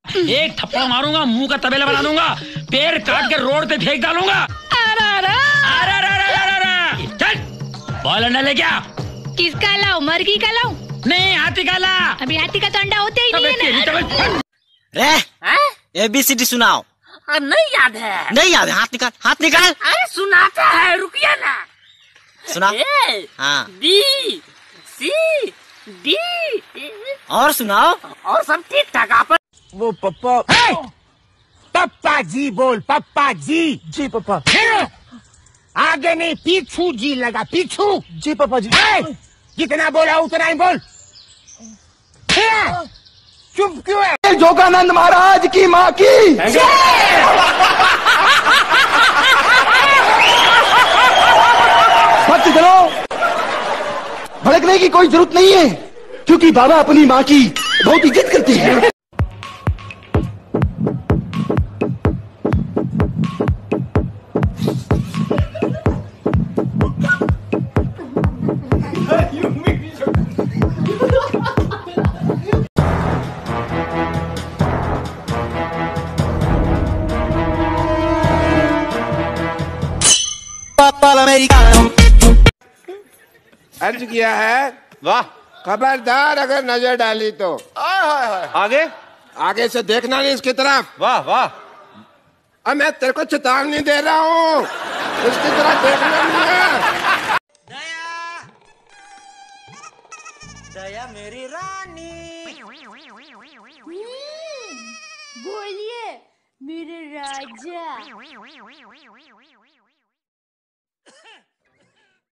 एक थप्पड़ मारूंगा, मुंह का तबेला बना दूंगा, पैर काट के रोड पे फेंक डालूंगा। बॉल अंडा ले क्या? किसका लाऊं? मर्गी का लाऊं? नहीं, हाथी का ला। अभी हाथी का तो अंडा होते ही नहीं है ना। रे ABCD सुनाओ। नहीं याद है। नहीं याद है? हाथ निकाल, हाथ निकाल। अरे सुनाता है, रुकिए ना। सुना। हाँ। B C D। और सुनाओ। और सब ठीक ठाक। आप वो पप्पा। पप्पा जी बोल, पप्पा जी। जी पप्पा। आगे नहीं, पीछू जी लगा, पीछू। जी पापा जी। जितना बोला उतना ही बोल। चुप क्यों है? जोगानंद महाराज की माँ की। भक्त जनों, भड़कने की कोई जरूरत नहीं है, क्योंकि बाबा अपनी माँ की बहुत इज्जत करते हैं। अर्ज किया है। वाह। खबरदार अगर नजर डाली तो। आगे आगे से देखना नहीं इसकी तरफ। वाह वाह। अब मैं तेरे को चेतावनी दे रहा हूँ, इसकी तरफ देखना नहीं है। दया मेरी रानी। बोलिए मेरे राजा।